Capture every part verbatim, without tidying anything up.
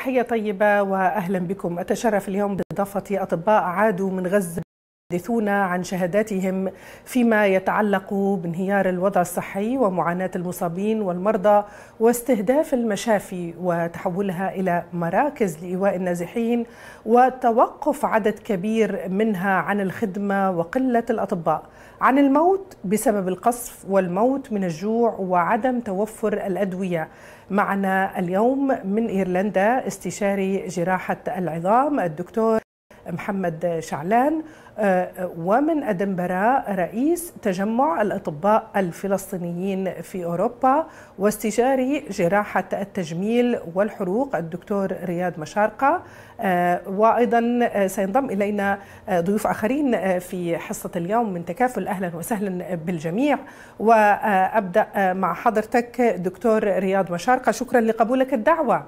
تحية طيبة وأهلا بكم. أتشرف اليوم باستضافة أطباء عادوا من غزة يحدثون عن شهاداتهم فيما يتعلق بانهيار الوضع الصحي ومعاناة المصابين والمرضى واستهداف المشافي وتحولها إلى مراكز لإيواء النازحين وتوقف عدد كبير منها عن الخدمة وقلة الأطباء، عن الموت بسبب القصف والموت من الجوع وعدم توفر الأدوية. معنا اليوم من إيرلندا استشاري جراحة العظام الدكتور محمد شعلان، ومن أدنبرا رئيس تجمع الأطباء الفلسطينيين في أوروبا واستشاري جراحة التجميل والحروق الدكتور رياض مشارقة، وأيضا سينضم إلينا ضيوف آخرين في حصة اليوم من تكافل. أهلا وسهلا بالجميع، وأبدأ مع حضرتك دكتور رياض مشارقة. شكرا لقبولك الدعوة.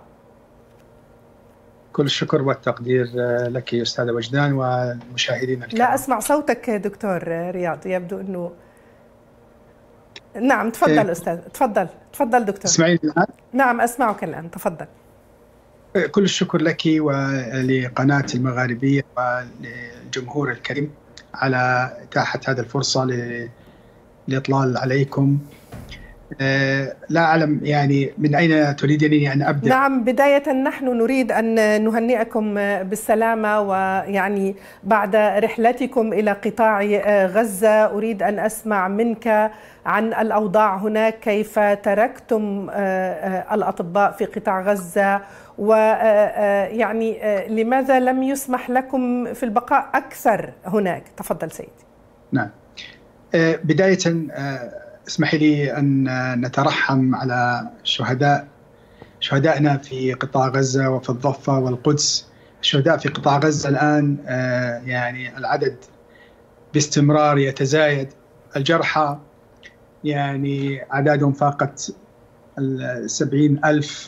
كل الشكر والتقدير لك أستاذة وجدان والمشاهدين الكرام. لا أسمع صوتك دكتور رياض، يبدو أنه – نعم تفضل إيه؟ أستاذ تفضل تفضل دكتور. تسمعين الآن؟ نعم أسمعك الآن، تفضل. كل الشكر لك ولقناة المغاربية وللجمهور الكريم على إتاحة هذه الفرصة للإطلال عليكم. لا أعلم يعني من أين تريدني أن أبدأ. نعم، بداية نحن نريد أن نهنئكم بالسلامة، ويعني بعد رحلتكم إلى قطاع غزة أريد أن أسمع منك عن الأوضاع هناك، كيف تركتم الأطباء في قطاع غزة، ويعني لماذا لم يسمح لكم في البقاء أكثر هناك؟ تفضل سيدي. نعم، بداية اسمحي لي أن نترحم على شهداء شهدائنا في قطاع غزة وفي الضفة والقدس. الشهداء في قطاع غزة الآن يعني العدد باستمرار يتزايد، الجرحى يعني أعدادهم فاقت السبعين ألف.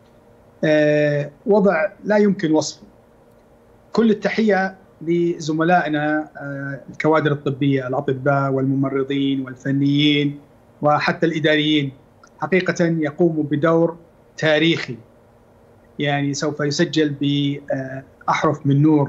وضع لا يمكن وصفه. كل التحية لزملائنا الكوادر الطبية، الأطباء والممرضين والفنيين وحتى الإداريين، حقيقة يقوموا بدور تاريخي يعني سوف يسجل بأحرف من نور.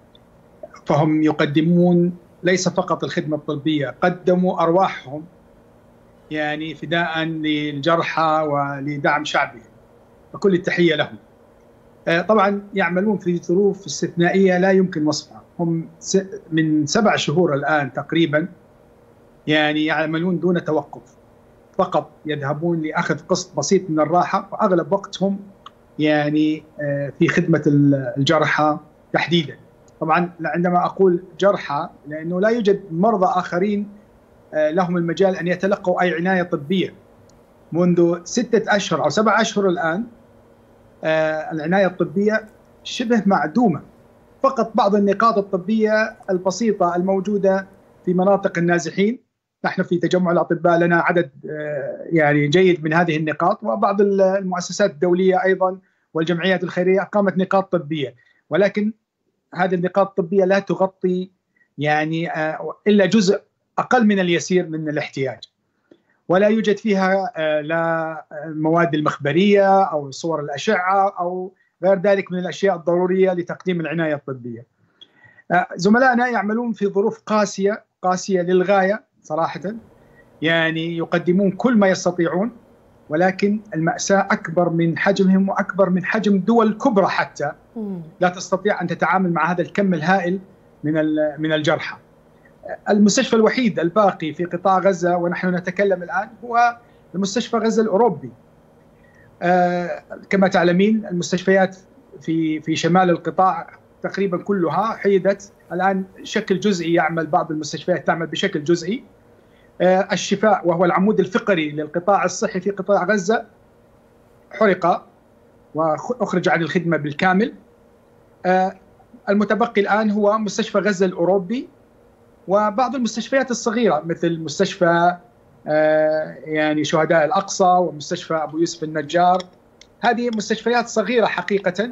فهم يقدمون ليس فقط الخدمة الطبية، قدموا أرواحهم يعني فداء للجرحى ولدعم شعبهم، فكل التحية لهم. طبعا يعملون في ظروف استثنائية لا يمكن وصفها. هم من سبع شهور الآن تقريبا يعني يعملون دون توقف، فقط يذهبون لأخذ قسط بسيط من الراحة، وأغلب وقتهم يعني في خدمة الجرحى تحديدا. طبعا عندما أقول جرحى لأنه لا يوجد مرضى آخرين لهم المجال أن يتلقوا أي عناية طبية. منذ ستة أشهر أو سبع أشهر الآن العناية الطبية شبه معدومة، فقط بعض النقاط الطبية البسيطة الموجودة في مناطق النازحين. نحن في تجمع الأطباء لنا عدد يعني جيد من هذه النقاط، وبعض المؤسسات الدولية أيضا والجمعيات الخيرية أقامت نقاط طبية، ولكن هذه النقاط الطبية لا تغطي يعني إلا جزء أقل من اليسير من الاحتياج، ولا يوجد فيها لا المواد المخبرية أو صور الأشعة أو غير ذلك من الأشياء الضرورية لتقديم العناية الطبية. زملائنا يعملون في ظروف قاسية قاسية للغاية صراحة، يعني يقدمون كل ما يستطيعون، ولكن المأساة أكبر من حجمهم وأكبر من حجم دول كبرى حتى لا تستطيع أن تتعامل مع هذا الكم الهائل من من الجرحى. المستشفى الوحيد الباقي في قطاع غزة ونحن نتكلم الآن هو المستشفى غزة الأوروبي. آه كما تعلمين المستشفيات في في شمال القطاع تقريبا كلها حيدت الآن، شكل جزئي يعمل، بعض المستشفيات تعمل بشكل جزئي. آه الشفاء وهو العمود الفقري للقطاع الصحي في قطاع غزة حرق وأخرج عن الخدمة بالكامل. آه المتبقي الآن هو مستشفى غزة الأوروبي وبعض المستشفيات الصغيرة مثل مستشفى يعني شهداء الأقصى ومستشفى أبو يوسف النجار. هذه مستشفيات صغيرة حقيقة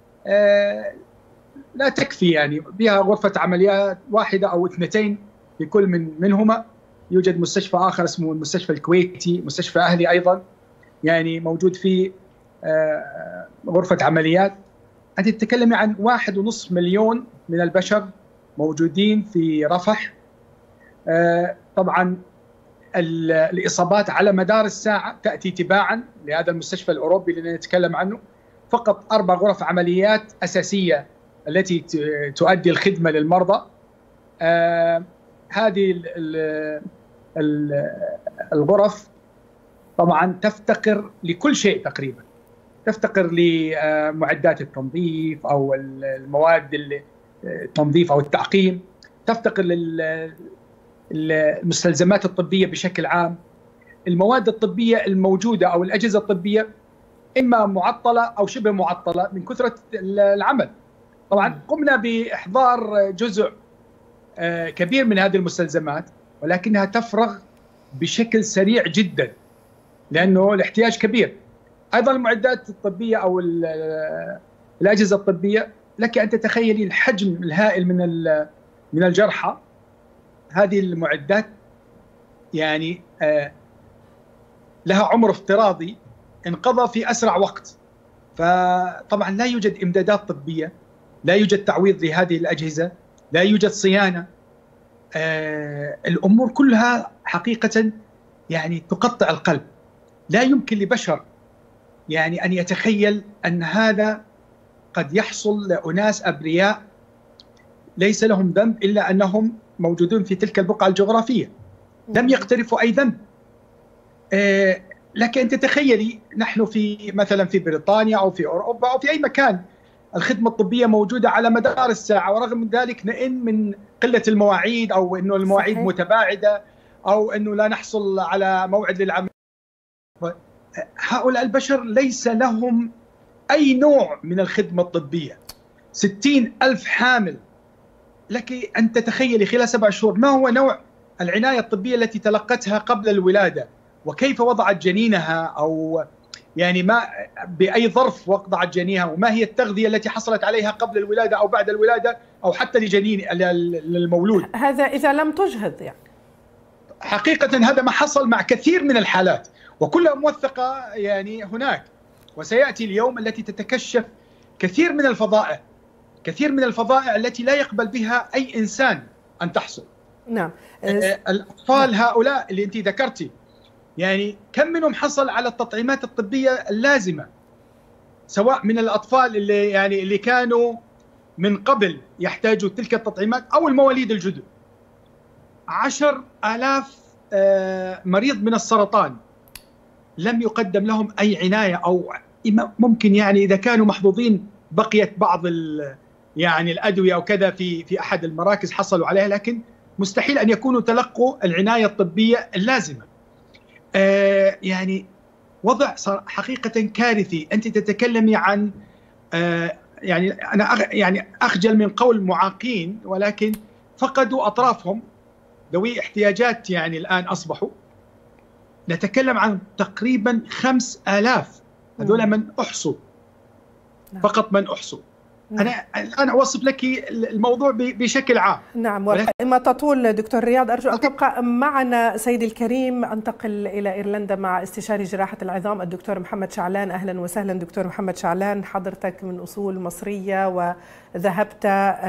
لا تكفي، يعني بها غرفة عمليات واحدة أو اثنتين في كل من منهما. يوجد مستشفى آخر اسمه المستشفى الكويتي، مستشفى أهلي أيضا يعني موجود فيه غرفة عمليات، أنت تتكلمي عن واحد ونصف مليون من البشر موجودين في رفح. طبعا الإصابات على مدار الساعة تأتي تباعا لهذا المستشفى الأوروبي اللي نتكلم عنه. فقط أربع غرف عمليات أساسية التي تؤدي الخدمة للمرضى. آه هذه ال ال الغرف طبعا تفتقر لكل شيء تقريبا، تفتقر لمعدات التنظيف أو المواد التنظيف أو التعقيم، تفتقر للمستلزمات الطبية بشكل عام. المواد الطبية الموجودة أو الأجهزة الطبية إما معطلة أو شبه معطلة من كثرة العمل. طبعا قمنا بإحضار جزء كبير من هذه المستلزمات، ولكنها تفرغ بشكل سريع جدا لأنه الاحتياج كبير. أيضا المعدات الطبية أو الأجهزة الطبية، لك أن تتخيلي الحجم الهائل من من الجرحى. هذه المعدات يعني لها عمر افتراضي انقضى في أسرع وقت، فطبعا لا يوجد إمدادات طبية، لا يوجد تعويض لهذه الأجهزة، لا يوجد صيانة. آه الأمور كلها حقيقة يعني تقطع القلب. لا يمكن لبشر يعني أن يتخيل أن هذا قد يحصل لأناس أبرياء ليس لهم ذنب إلا أنهم موجودون في تلك البقعة الجغرافية، لم يقترفوا أي ذنب. آه لكن أنت تخيلي نحن في مثلا في بريطانيا أو في أوروبا أو في أي مكان الخدمة الطبية موجودة على مدار الساعة، ورغم ذلك نئن من قلة المواعيد أو أنه المواعيد صحيح. متباعدة أو أنه لا نحصل على موعد للعمل. هؤلاء البشر ليس لهم أي نوع من الخدمة الطبية. ستين ألف حامل، لك أن تتخيلي خلال سبع شهور ما هو نوع العناية الطبية التي تلقتها قبل الولادة، وكيف وضعت جنينها أو يعني ما بأي ظرف وضعت جنينها، وما هي التغذية التي حصلت عليها قبل الولادة أو بعد الولادة أو حتى لجنين للمولود. هذا إذا لم تجهض يعني. حقيقة هذا ما حصل مع كثير من الحالات وكلها موثقة يعني هناك، وسيأتي اليوم التي تتكشف كثير من الفظائع، كثير من الفظائع التي لا يقبل بها أي إنسان أن تحصل. نعم. الأطفال هؤلاء اللي أنت ذكرتي يعني كم منهم حصل على التطعيمات الطبية اللازمة، سواء من الأطفال اللي يعني اللي كانوا من قبل يحتاجوا تلك التطعيمات أو المواليد الجدد. عشر آلاف مريض من السرطان لم يقدم لهم أي عناية، أو ممكن يعني إذا كانوا محظوظين بقيت بعض يعني الأدوية أو كذا في في أحد المراكز حصلوا عليها، لكن مستحيل أن يكونوا تلقوا العناية الطبية اللازمة. آه يعني وضع حقيقة كارثي. أنت تتكلمي عن آه يعني أنا أغ يعني أخجل من قول معاقين، ولكن فقدوا أطرافهم، ذوي احتياجات يعني الآن أصبحوا. نتكلم عن تقريبا خمس آلاف، هذول من أحصوا، فقط من أحصوا. أنا الآن أوصف لك الموضوع بشكل عام. نعم، والقائمة تطول. دكتور رياض، أرجو أن تبقى معنا سيدي الكريم. أنتقل إلى إيرلندا مع استشاري جراحة العظام الدكتور محمد شعلان. أهلا وسهلا دكتور محمد شعلان. حضرتك من أصول مصرية وذهبت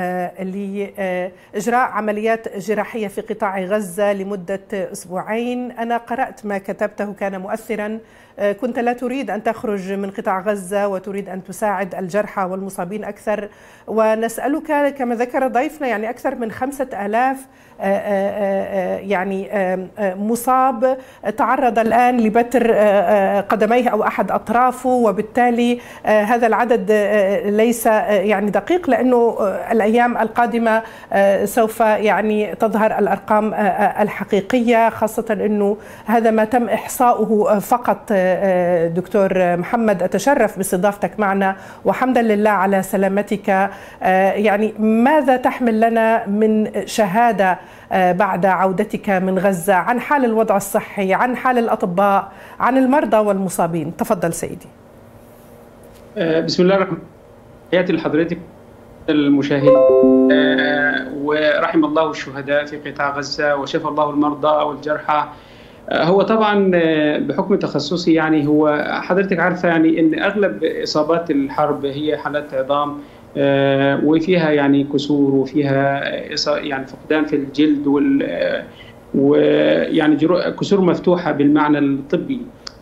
لإجراء عمليات جراحية في قطاع غزة لمدة أسبوعين. أنا قرأت ما كتبته، كان مؤثرا. كنت لا تريد أن تخرج من قطاع غزة وتريد أن تساعد الجرحى والمصابين أكثر، ونسألك كما ذكر ضيفنا يعني أكثر من خمسة آلاف يعني مصاب تعرض الآن لبتر قدميه أو أحد أطرافه، وبالتالي هذا العدد ليس يعني دقيق، لأنه الأيام القادمة سوف يعني تظهر الأرقام الحقيقية، خاصة أنه هذا ما تم إحصاؤه فقط. دكتور محمد، أتشرف باستضافتك معنا وحمدا لله على سلامتك. يعني ماذا تحمل لنا من شهادة بعد عودتك من غزة عن حال الوضع الصحي، عن حال الأطباء، عن المرضى والمصابين؟ تفضل سيدي. بسم الله الرحمن الرحيم. تحياتي لحضرتك المشاهدين، ورحم الله الشهداء في قطاع غزة وشفى الله المرضى والجرحى هو طبعا بحكم تخصصي يعني هو حضرتك عارفه يعني ان اغلب اصابات الحرب هي حالات عظام وفيها يعني كسور وفيها يعني فقدان في الجلد وال ويعني كسور مفتوحه بالمعنى الطبي.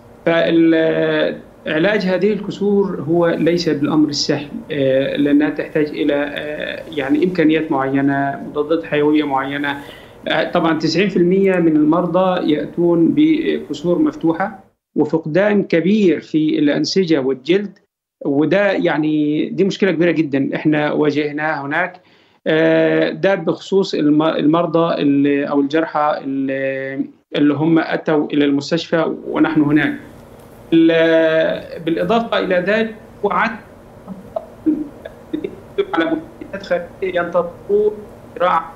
فعلاج هذه الكسور هو ليس بالامر السهل لانها تحتاج الى يعني امكانيات معينه، مضادات حيويه معينه. طبعا تسعين بالمئة من المرضى ياتون بكسور مفتوحه وفقدان كبير في الانسجه والجلد، وده يعني دي مشكله كبيره جدا احنا واجهناها هناك. ده بخصوص المرضى اللي او الجرحى اللي, اللي هم اتوا الى المستشفى ونحن هناك. بالاضافه الى ذلك وعد على مستشفيات خارجيه ينتظرون زراعه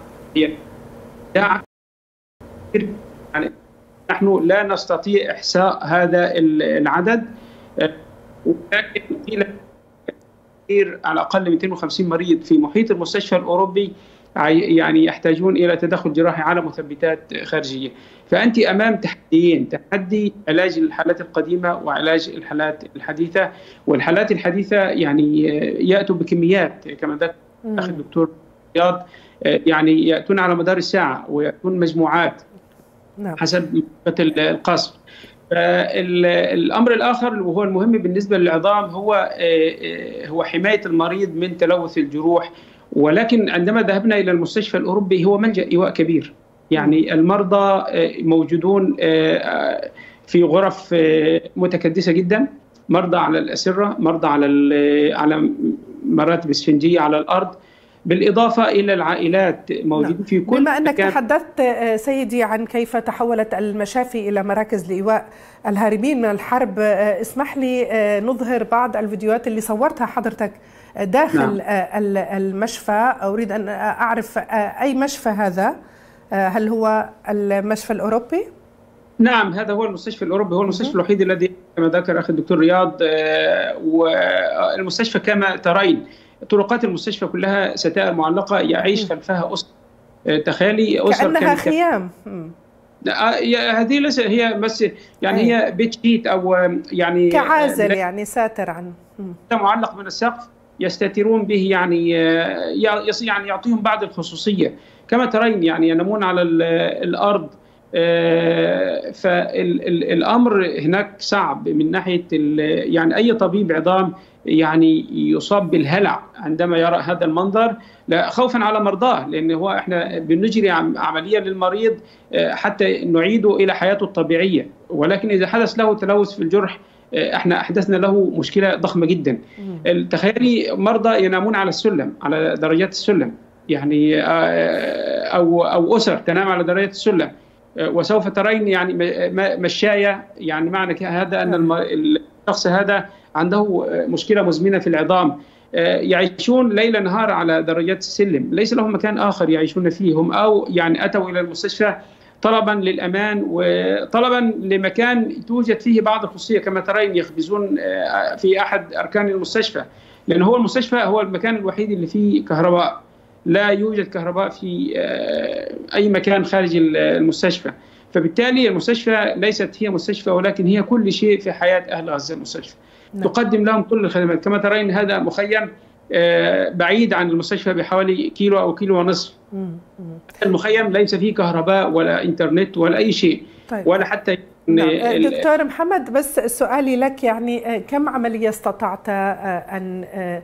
يعني نحن لا نستطيع احصاء هذا العدد، ولكن قيل على الاقل مئتين وخمسين مريض في محيط المستشفى الاوروبي يعني يحتاجون الى تدخل جراحي على مثبتات خارجيه. فانت امام تحديين، تحدي علاج الحالات القديمه وعلاج الحالات الحديثه، والحالات الحديثه يعني ياتوا بكميات كما ذكر اخي الدكتور رياض، يعني ياتون على مدار الساعه وياتون مجموعات حسب القصر. الامر الاخر وهو المهم بالنسبه للعظام هو هو حمايه المريض من تلوث الجروح، ولكن عندما ذهبنا الى المستشفى الاوروبي هو ملجأ ايواء كبير. يعني المرضى موجودون في غرف متكدسه جدا، مرضى على الاسره، مرضى على على مراتب اسفنجيه على الارض، بالاضافه الى العائلات موجودين في كل بما انك تحدثت سيدي عن كيف تحولت المشافي الى مراكز لايواء الهاربين من الحرب، اسمح لي نظهر بعض الفيديوهات اللي صورتها حضرتك داخل نعم. المشفى. اريد ان اعرف اي مشفى هذا، هل هو المشفى الاوروبي؟ نعم، هذا هو المستشفى الاوروبي، هو المستشفى م- الوحيد الذي كما ذكر اخي الدكتور رياض. والمستشفى كما ترين طرقات المستشفى كلها ستائر معلقه يعيش خلفها اسر. تخيلي اسر كانها خيام. هذه ليس هي بس يعني أي. هي بيت شيت او يعني كعازل يعني ساتر عن معلق من السقف يستترون به، يعني يعني يعطيهم بعض الخصوصيه. كما ترين يعني ينامون على الارض. فالامر هناك صعب من ناحيه يعني اي طبيب عظام يعني يصاب بالهلع عندما يرى هذا المنظر، لا خوفا على مرضاه، لان هو احنا بنجري عمليه للمريض حتى نعيده الى حياته الطبيعيه، ولكن اذا حدث له تلوث في الجرح احنا احدثنا له مشكله ضخمه جدا. تخيلي مرضى ينامون على السلم، على درجات السلم، يعني او او اسر تنام على درجات السلم، وسوف ترين يعني مشايه، يعني معنى هذا ان الشخص هذا عنده مشكله مزمنه في العظام، يعيشون ليل نهار على درجات السلم، ليس لهم مكان اخر يعيشون فيه هم، او يعني اتوا الى المستشفى طلبا للامان وطلبا لمكان توجد فيه بعض الخصوصيه. كما ترين يخبزون في احد اركان المستشفى، لان هو المستشفى هو المكان الوحيد اللي فيه كهرباء، لا يوجد كهرباء في اي مكان خارج المستشفى. فبالتالي المستشفى ليست هي مستشفى، ولكن هي كل شيء في حياه اهل غزه. المستشفى نعم. تقدم لهم كل الخدمات. كما ترين هذا مخيم بعيد عن المستشفى بحوالي كيلو او كيلو ونصف. المخيم ليس فيه كهرباء ولا انترنت ولا اي شيء. طيب. ولا حتى نعم. دكتور محمد، بس سؤالي لك يعني كم عمليه استطعت ان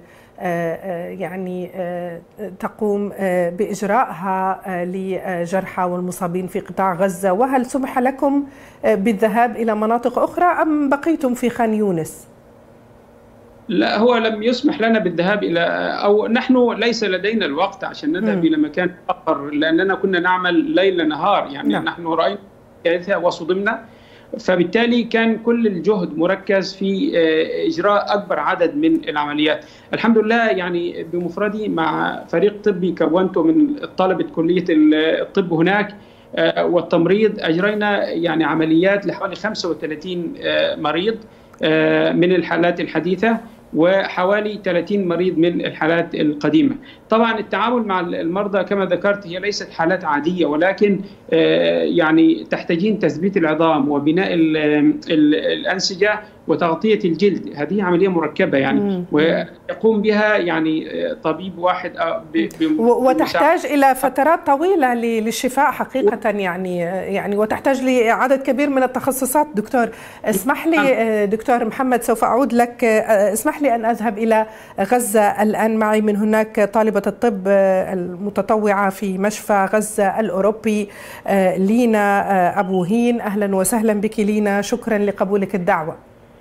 يعني تقوم بإجراءها لجرحى والمصابين في قطاع غزة، وهل سمح لكم بالذهاب إلى مناطق أخرى أم بقيتم في خان يونس؟ لا، هو لم يسمح لنا بالذهاب إلى، أو نحن ليس لدينا الوقت عشان نذهب م. إلى مكان آخر، لأننا كنا نعمل ليل نهار يعني نعم. نحن رأينا كارثة وصدمنا، فبالتالي كان كل الجهد مركز في إجراء أكبر عدد من العمليات. الحمد لله يعني بمفردي مع فريق طبي كونته من طلبة كلية الطب هناك والتمريض، أجرينا يعني عمليات لحوالي خمسة وثلاثين مريض من الحالات الحديثة، وحوالي ثلاثين مريض من الحالات القديمة. طبعا التعامل مع المرضى كما ذكرت هي ليست حالات عادية، ولكن يعني تحتاجين تثبيت العظام وبناء الأنسجة وتغطية الجلد. هذه عملية مركبة يعني ويقوم بها يعني طبيب واحد وتحتاج إلى فترات طويلة للشفاء حقيقة يعني يعني وتحتاج لعدد كبير من التخصصات. دكتور اسمح لي دكتور محمد، سوف أعود لك. اسمح لي أن أذهب إلى غزة الآن. معي من هناك طالبة الطب المتطوعة في مشفى غزة الأوروبي لينا أبو هين. أهلا وسهلا بك لينا، شكرا لقبولك الدعوة.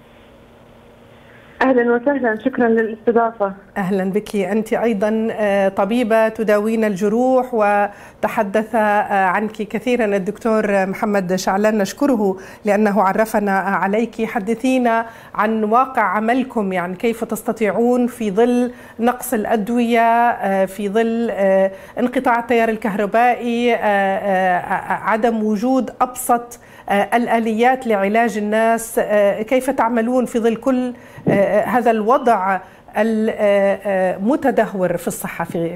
أهلا وسهلا، شكرا للاستضافة. أهلا بك. أنت أيضا طبيبة تداوين الجروح، وتحدث عنك كثيرا الدكتور محمد شعلان، نشكره لأنه عرفنا عليك. حدثينا عن واقع عملكم، يعني كيف تستطيعون في ظل نقص الأدوية، في ظل انقطاع التيار الكهربائي، عدم وجود أبسط الآليات لعلاج الناس، كيف تعملون في ظل كل هذا الوضع المتدهور في الصحة؟ في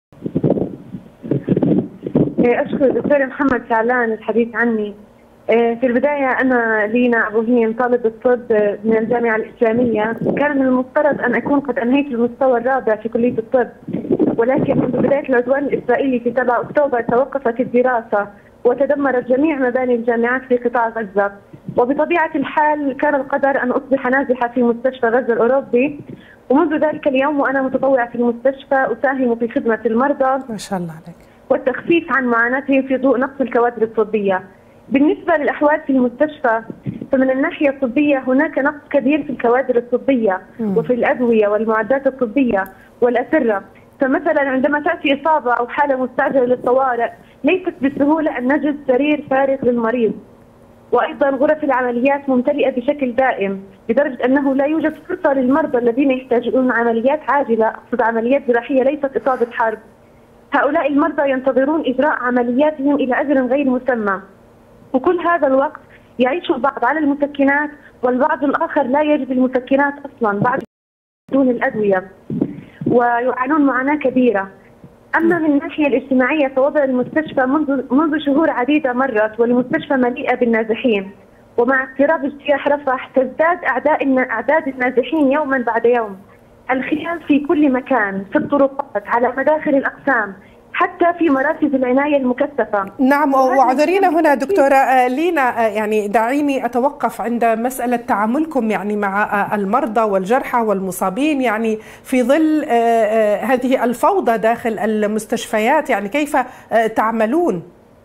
أشكر دكتور محمد شعلان الحديث عني. في البداية أنا لينا أبو هين طالب الطب من الجامعة الإسلامية. كان من المفترض أن أكون قد أنهيت المستوى الرابع في كلية الطب، ولكن منذ بداية العدوان الإسرائيلي في سبعة أكتوبر توقفت الدراسة وتدمرت جميع مباني الجامعات في قطاع غزة. وبطبيعة الحال كان القدر أن أصبح نازحة في مستشفى غزة الأوروبي، ومنذ ذلك اليوم وأنا متطوعة في المستشفى أساهم في خدمة المرضى ما شاء الله عليك والتخفيف عن معاناتهم في ضوء نقص الكوادر الطبية. بالنسبة للأحوال في المستشفى، فمن الناحية الطبية هناك نقص كبير في الكوادر الطبية م. وفي الأدوية والمعدات الطبية والأسرة. فمثلا عندما تأتي إصابة أو حالة مستعجلة للطوارئ ليست بالسهولة أن نجد سرير فارغ للمريض، وأيضا غرف العمليات ممتلئة بشكل دائم لدرجة أنه لا يوجد فرصة للمرضى الذين يحتاجون عمليات عاجلة، أقصد عمليات جراحية ليست إصابة حرب. هؤلاء المرضى ينتظرون إجراء عملياتهم إلى أجل غير مسمى، وكل هذا الوقت يعيش البعض على المسكنات والبعض الآخر لا يجد المسكنات أصلا بعد دون الأدوية، ويعانون معاناة كبيرة. أما من الناحية الاجتماعية فوضع المستشفى منذ منذ شهور عديدة مرت والمستشفى مليئة بالنازحين، ومع اقتراب اجتياح رفح تزداد أعداد أعداد النازحين يوما بعد يوم. الخيام في كل مكان، في الطرقات، على مداخل الأقسام، حتى في مراكز العناية المكثفة. نعم، وعذرينا هنا دكتورة لينا، يعني دعيني أتوقف عند مسألة تعاملكم يعني مع المرضى والجرحى والمصابين، يعني في ظل هذه الفوضى داخل المستشفيات، يعني كيف تعملون؟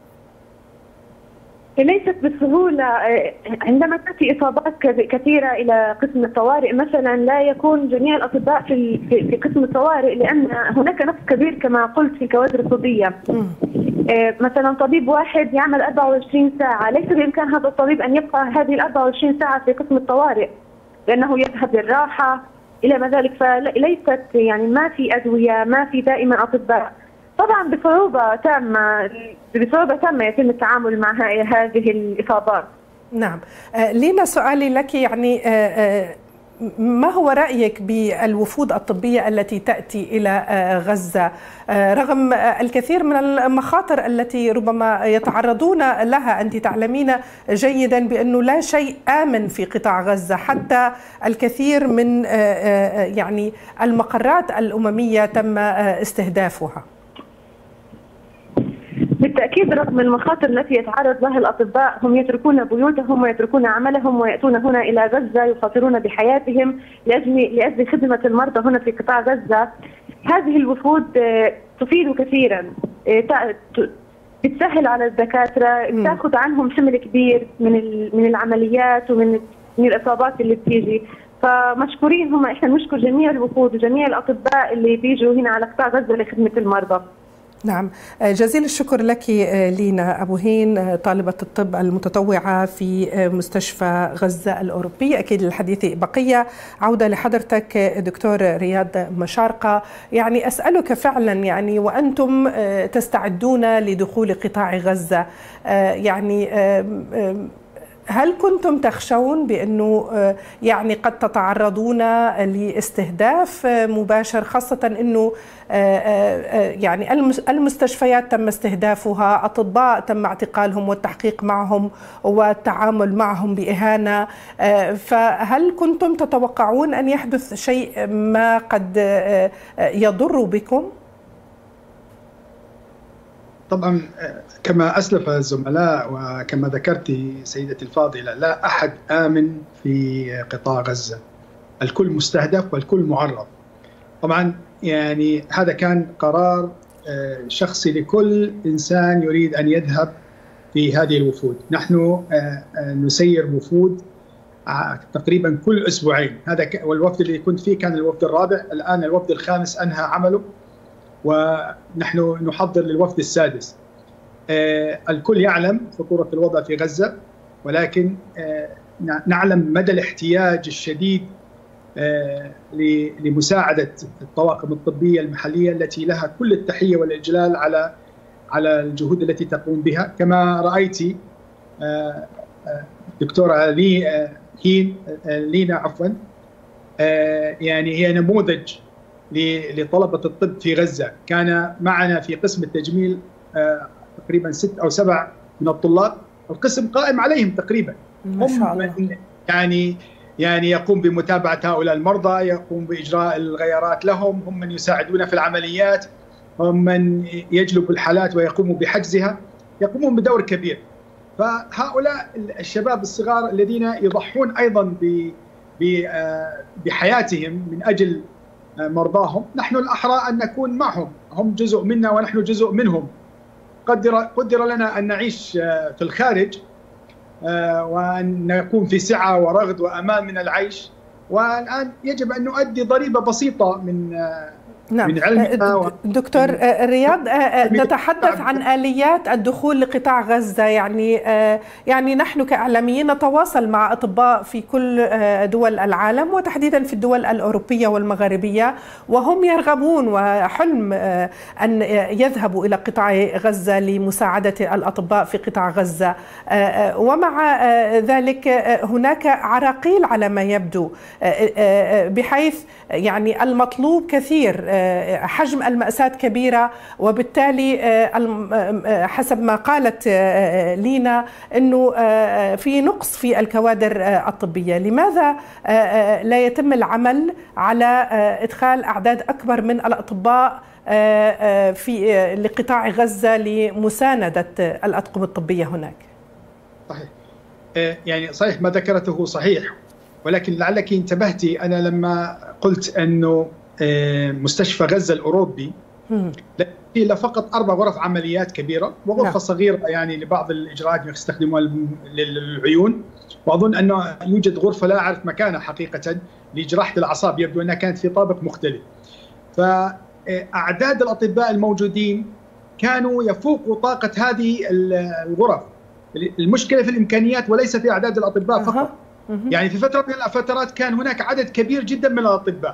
ليست بالسهولة. عندما تأتي إصابات كثيرة إلى قسم الطوارئ مثلا لا يكون جميع الأطباء في في قسم الطوارئ، لأن هناك نقص كبير كما قلت في الكوادر الطبية. مثلا طبيب واحد يعمل أربعة وعشرين ساعة، ليس بإمكان هذا الطبيب أن يبقى هذه ال أربعة وعشرين ساعة في قسم الطوارئ لأنه يذهب للراحة إلى ما ذلك. فليست يعني ما في أدوية، ما في دائما أطباء. طبعا بصعوبة تامة بصعوبة تامة يتم التعامل مع هذه الإصابات. نعم. لينا سؤالي لك، يعني ما هو رأيك بالوفود الطبية التي تأتي إلى غزة رغم الكثير من المخاطر التي ربما يتعرضون لها؟ أنت تعلمين جيدا بأنه لا شيء آمن في قطاع غزة، حتى الكثير من يعني المقرات الأممية تم استهدافها. بالتأكيد رغم المخاطر التي يتعرض لها الأطباء هم يتركون بيوتهم ويتركون عملهم ويأتون هنا إلى غزة يخاطرون بحياتهم لأجل لأجل خدمة المرضى هنا في قطاع غزة. هذه الوفود تفيد كثيرا، بتسهل على الدكاترة، تأخذ عنهم حمل كبير من من العمليات ومن من الإصابات اللي بتيجي. فمشكورين هم، احنا نشكر جميع الوفود وجميع الأطباء اللي بيجوا هنا على قطاع غزة لخدمة المرضى. نعم، جزيل الشكر لك لينا أبو هين، طالبة الطب المتطوعة في مستشفى غزة الأوروبي. أكيد الحديث بقية. عودة لحضرتك دكتور رياض مشارقة، يعني أسألك فعلا يعني وأنتم تستعدون لدخول قطاع غزة، يعني هل كنتم تخشون بأنه يعني قد تتعرضون لاستهداف مباشر، خاصة أنه يعني المستشفيات تم استهدافها، أطباء تم اعتقالهم والتحقيق معهم والتعامل معهم بإهانة، فهل كنتم تتوقعون أن يحدث شيء ما قد يضر بكم؟ طبعا كما أسلف الزملاء وكما ذكرت سيدتي الفاضلة، لا أحد آمن في قطاع غزة، الكل مستهدف والكل معرض. طبعا يعني هذا كان قرار شخصي لكل إنسان يريد أن يذهب في هذه الوفود. نحن نسير وفود تقريبا كل أسبوعين، هذا والوفد اللي كنت فيه كان الوفد الرابع، الآن الوفد الخامس أنهى عمله ونحن نحضر للوفد السادس. آه الكل يعلم خطورة الوضع في غزة، ولكن آه نعلم مدى الاحتياج الشديد آه لمساعدة الطواقم الطبية المحلية التي لها كل التحية والإجلال على على الجهود التي تقوم بها. كما رأيتي آه آه دكتورة لي آه هين آه لينا عفوا آه يعني هي نموذج لطلبة الطب في غزة. كان معنا في قسم التجميل تقريبا ست أو سبع من الطلاب، القسم قائم عليهم تقريبا. ما شاء الله. هم يعني يعني يقوم بمتابعة هؤلاء المرضى، يقوم بإجراء الغيارات لهم، هم من يساعدون في العمليات، هم من يجلب الحالات ويقوموا بحجزها، يقومون بدور كبير. فهؤلاء الشباب الصغار الذين يضحون أيضا بحياتهم من أجل مرضاهم، نحن الأحرى أن نكون معهم، هم جزء منا ونحن جزء منهم. قدر قدر لنا أن نعيش في الخارج وأن نكون في سعة ورغد وأمان من العيش، والآن يجب أن نؤدي ضريبة بسيطة من نعم. من علمنا. دكتور رياض، نتحدث عن آليات الدخول لقطاع غزة. يعني يعني نحن كإعلاميين نتواصل مع أطباء في كل دول العالم وتحديدا في الدول الأوروبية والمغاربية، وهم يرغبون وحلم أن يذهبوا إلى قطاع غزة لمساعدة الأطباء في قطاع غزة، ومع ذلك هناك عراقيل على ما يبدو، بحيث يعني المطلوب كثير، حجم المأساة كبيرة، وبالتالي حسب ما قالت لينا أنه في نقص في الكوادر الطبية. لماذا لا يتم العمل على إدخال أعداد أكبر من الأطباء في لقطاع غزة لمساندة الأطقم الطبية هناك؟ صحيح، يعني صحيح ما ذكرته صحيح، ولكن لعلك انتبهتي أنا لما قلت أنه مستشفى غزة الأوروبي له فقط أربع غرف عمليات كبيرة وغرفة نعم. صغيرة يعني لبعض الإجراءات يستخدموها للعيون، وأظن أنه يوجد غرفة لا أعرف مكانها حقيقة لجراحة الأعصاب، يبدو أنها كانت في طابق مختلف. فأعداد الأطباء الموجودين كانوا يفوقوا طاقة هذه الغرف. المشكلة في الإمكانيات وليس في أعداد الأطباء فقط. يعني في فترة من الفترات كان هناك عدد كبير جدا من الأطباء.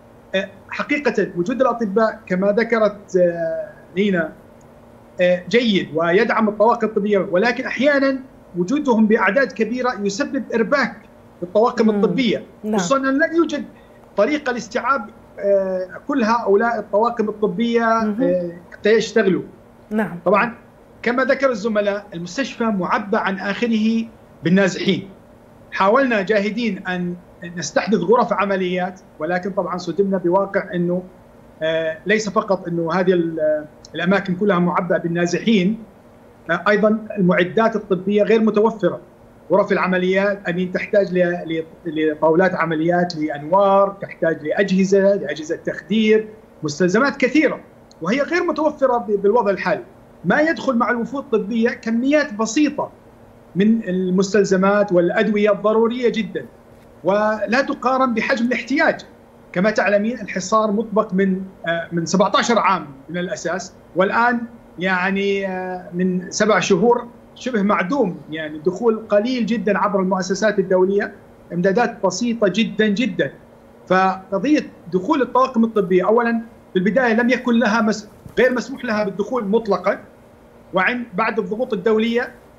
حقيقة وجود الأطباء كما ذكرت لينا جيد ويدعم الطواقم الطبية، ولكن أحيانا وجودهم بأعداد كبيرة يسبب إرباك في الطواقم الطبية، خصوصا أن لا يوجد طريقة لاستيعاب كل هؤلاء الطواقم الطبية حتى يشتغلوا. نعم. طبعا كما ذكر الزملاء المستشفى معبى عن آخره بالنازحين. حاولنا جاهدين أن نستحدث غرف عمليات، ولكن طبعا صدمنا بواقع أنه ليس فقط أنه هذه الأماكن كلها معبأة بالنازحين، أيضا المعدات الطبية غير متوفرة. غرف العمليات أن تحتاج لطاولات عمليات لأنوار، تحتاج لأجهزة لأجهزة تخدير، مستلزمات كثيرة وهي غير متوفرة بالوضع الحالي. ما يدخل مع الوفود الطبية كميات بسيطة من المستلزمات والأدوية الضرورية جدا، ولا تقارن بحجم الاحتياج. كما تعلمين الحصار مطبق من من سبعة عشر عام من الأساس، والآن يعني من سبع شهور شبه معدوم، يعني دخول قليل جدا عبر المؤسسات الدولية، امدادات بسيطة جدا جدا. فقضية دخول الطواقم الطبية أولا في البداية لم يكن لها مس... غير مسموح لها بالدخول مطلقا، وعند بعد الضغوط الدولية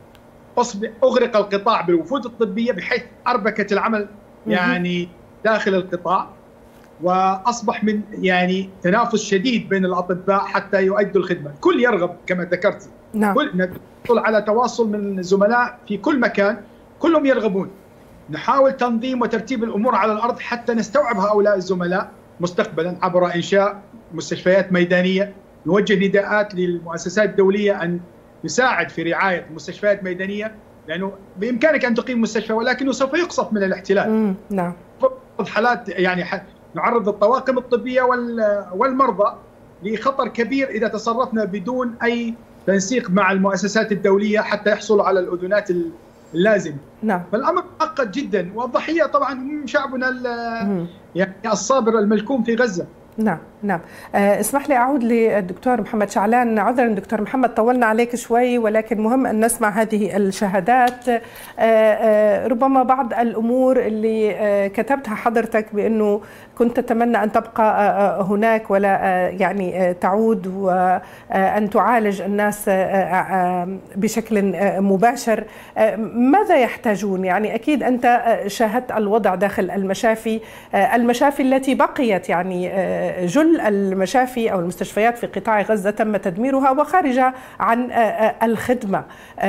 أصبح أغرق القطاع بالوفود الطبية بحيث أربكت العمل يعني داخل القطاع، وأصبح من يعني تنافس شديد بين الأطباء حتى يؤدوا الخدمة. الكل يرغب كما ذكرت، نعم. كل ندخل على تواصل من الزملاء في كل مكان، كلهم يرغبون. نحاول تنظيم وترتيب الأمور على الأرض حتى نستوعب هؤلاء الزملاء مستقبلا عبر إنشاء مستشفيات ميدانية. نوجه نداءات للمؤسسات الدولية أن يساعد في رعاية مستشفيات ميدانية، لأنه بإمكانك أن تقيم مستشفى ولكنه سوف يقصف من الاحتلال. نعم. حالات يعني نعرض الطواقم الطبية والمرضى لخطر كبير إذا تصرفنا بدون أي تنسيق مع المؤسسات الدولية حتى يحصلوا على الأذونات اللازمة. نعم. فالأمر معقد جدا، والضحية طبعا هم شعبنا يعني الصابر الملكوم في غزة. نعم نعم. أه اسمح لي أعود للدكتور محمد شعلان. عذرا دكتور محمد طولنا عليك شوي، ولكن مهم أن نسمع هذه الشهادات. أه أه ربما بعض الأمور اللي أه كتبتها حضرتك بأنه كنت تتمنى أن تبقى أه هناك ولا أه يعني أه تعود وأن تعالج الناس أه أه بشكل أه مباشر. أه ماذا يحتاجون؟ يعني أكيد أنت شاهدت الوضع داخل المشافي، أه المشافي التي بقيت، يعني أه جل المشافي أو المستشفيات في قطاع غزة تم تدميرها وخارجة عن الخدمة.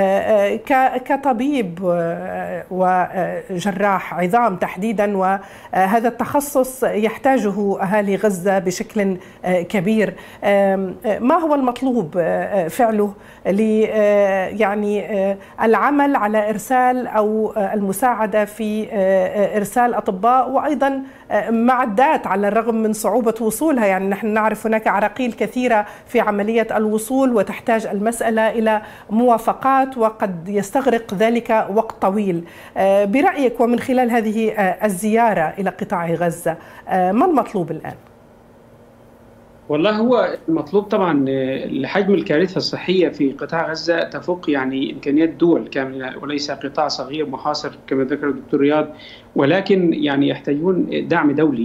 كطبيب وجراح عظام تحديدا، وهذا التخصص يحتاجه أهالي غزة بشكل كبير، ما هو المطلوب فعله ل يعني العمل على إرسال أو المساعدة في إرسال أطباء وأيضا معدات على الرغم من صعوبة وصولها؟ يعني نحن نعرف هناك عراقيل كثيرة في عملية الوصول، وتحتاج المسألة إلى موافقات وقد يستغرق ذلك وقت طويل. برأيك ومن خلال هذه الزيارة إلى قطاع غزة ما المطلوب الآن؟ والله هو المطلوب طبعا لحجم الكارثة الصحية في قطاع غزة تفوق يعني إمكانيات دول كاملة، وليس قطاع صغير محاصر كما ذكر الدكتور رياض، ولكن يعني يحتاجون دعم دولي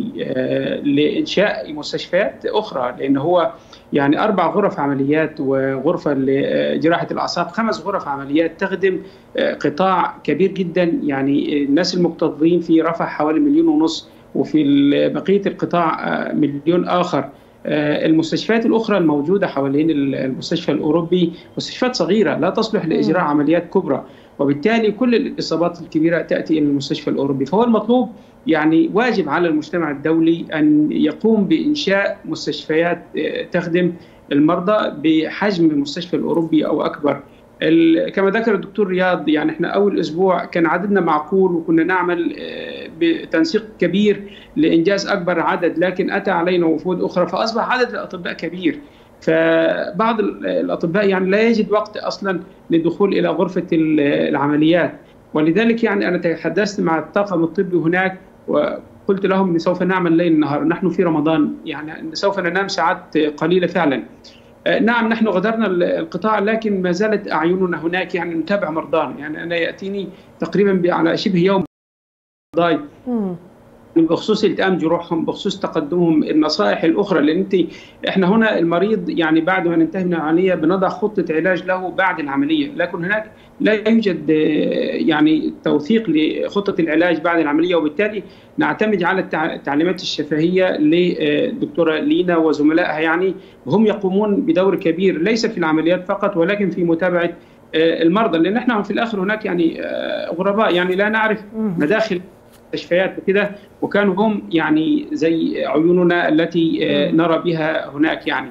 لإنشاء مستشفيات أخرى، لأن هو يعني أربع غرف عمليات وغرفة لجراحة الأعصاب، خمس غرف عمليات تخدم قطاع كبير جدا. يعني الناس المكتظين في رفح حوالي مليون ونص، وفي بقية القطاع مليون آخر. المستشفيات الأخرى الموجودة حوالين المستشفى الأوروبي مستشفيات صغيرة لا تصلح لإجراء عمليات كبرى، وبالتالي كل الإصابات الكبيرة تأتي إلى المستشفى الأوروبي. فهو المطلوب يعني واجب على المجتمع الدولي أن يقوم بإنشاء مستشفيات تخدم المرضى بحجم المستشفى الأوروبي أو أكبر. كما ذكر الدكتور رياض، يعني احنا أول أسبوع كان عددنا معقول وكنا نعمل بتنسيق كبير لإنجاز أكبر عدد، لكن أتى علينا وفود أخرى فأصبح عدد الأطباء كبير، فبعض الأطباء يعني لا يجد وقت أصلا للدخول إلى غرفة العمليات. ولذلك يعني أنا تحدثت مع الطاقم الطبي هناك وقلت لهم سوف نعمل ليل نهار، نحن في رمضان يعني سوف ننام ساعات قليلة فعلا. نعم نحن غادرنا القطاع، لكن ما زالت أعيننا هناك يعني نتابع مرضانا. يعني أنا يأتيني تقريبا على شبه يوم ضاي بخصوص التئام جروحهم، بخصوص تقدمهم، النصائح الأخرى، لأن انت احنا هنا المريض يعني بعد ما ننتهي من العملية بنضع خطة علاج له بعد العملية، لكن هناك لا يوجد يعني توثيق لخطة العلاج بعد العملية، وبالتالي نعتمد على التعليمات الشفهية للدكتورة لينا وزملائها، يعني وهم يقومون بدور كبير ليس في العمليات فقط ولكن في متابعة المرضى، لأن احنا في الآخر هناك يعني غرباء، يعني لا نعرف مداخل مستشفيات وكده، وكانوا هم يعني زي عيوننا التي نرى بها هناك. يعني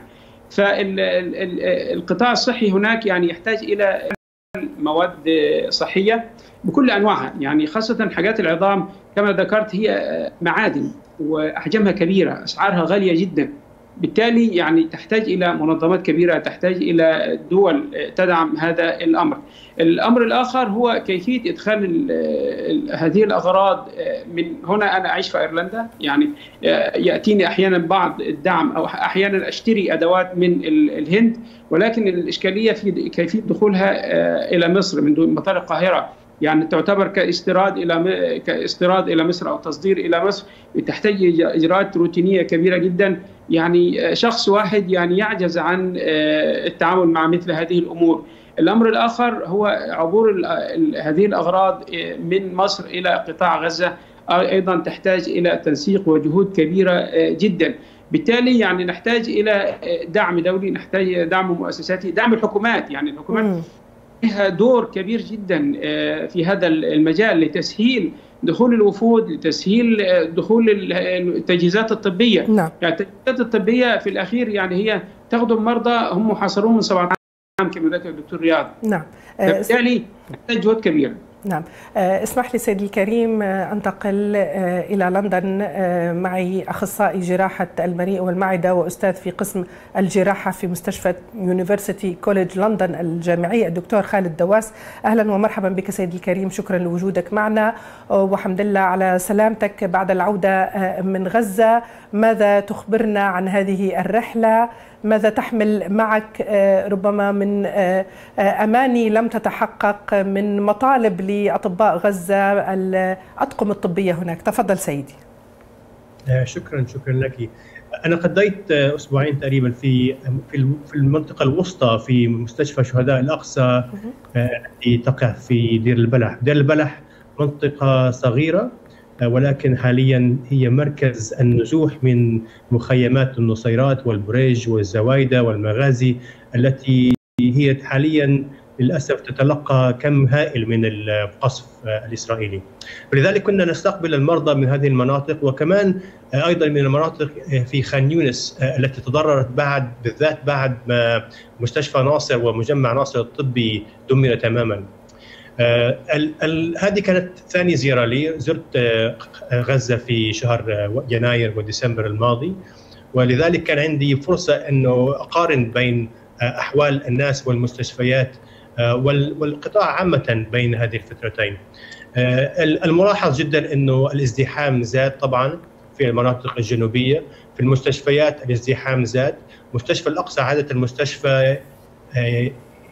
فالقطاع الصحي هناك يعني يحتاج إلى مواد صحية بكل أنواعها، يعني خاصة حاجات العظام كما ذكرت هي معادن وأحجامها كبيرة، أسعارها غالية جدا، بالتالي يعني تحتاج إلى منظمات كبيرة، تحتاج إلى دول تدعم هذا الأمر. الأمر الآخر هو كيفية إدخال هذه الأغراض من هنا. أنا أعيش في أيرلندا، يعني يأتيني أحيانا بعض الدعم أو أحيانا أشتري أدوات من الهند، ولكن الإشكالية في كيفية دخولها إلى مصر من مطار القاهرة، يعني تعتبر كاستيراد الى كاستيراد الى مصر او تصدير الى مصر، تحتاج اجراءات روتينيه كبيره جدا. يعني شخص واحد يعني يعجز عن التعامل مع مثل هذه الامور. الامر الاخر هو عبور هذه الاغراض من مصر الى قطاع غزه، ايضا تحتاج الى تنسيق وجهود كبيره جدا. بالتالي يعني نحتاج الى دعم دولي، نحتاج دعم مؤسساتي، دعم الحكومات. يعني الحكومات لها دور كبير جدا في هذا المجال لتسهيل دخول الوفود، لتسهيل دخول التجهيزات الطبيه. نعم. يعني التجهيزات الطبيه في الاخير يعني هي تخدم مرضى هم محاصرون من سبعة عام كما ذكر الدكتور رياض. نعم. بالتالي تحتاج جهود كبيره. نعم. اسمح لي سيدي الكريم أنتقل إلى لندن. معي أخصائي جراحة المريء والمعدة وأستاذ في قسم الجراحة في مستشفى يونيفرسيتي كوليدج لندن الجامعي الدكتور خالد دواس. أهلا ومرحبا بك سيدي الكريم، شكرا لوجودك معنا وحمد لله على سلامتك بعد العودة من غزة. ماذا تخبرنا عن هذه الرحلة؟ ماذا تحمل معك ربما من أماني لم تتحقق، من مطالب لأطباء غزة الأطقم الطبية هناك؟ تفضل سيدي. شكرا شكرا لك. أنا قضيت أسبوعين تقريبا في في المنطقة الوسطى في مستشفى شهداء الأقصى التي تقع في دير البلح. دير البلح منطقة صغيرة ولكن حاليا هي مركز النزوح من مخيمات النصيرات والبريج والزوايدة والمغازي التي هي حاليا للأسف تتلقى كم هائل من القصف الإسرائيلي. ولذلك كنا نستقبل المرضى من هذه المناطق، وكمان أيضا من المناطق في خان يونس التي تضررت بعد بالذات بعد ما مستشفى ناصر ومجمع ناصر الطبي دمر تماما. آه ال ال هذه كانت ثاني زيارة لي. زرت آه غزة في شهر آه يناير وديسمبر الماضي، ولذلك كان عندي فرصة أنه أقارن بين آه أحوال الناس والمستشفيات آه والقطاع عامة بين هذه الفترتين. آه الملاحظ جدا أنه الازدحام زاد طبعا في المناطق الجنوبية. في المستشفيات الازدحام زاد. مستشفى الأقصى عادة المستشفى آه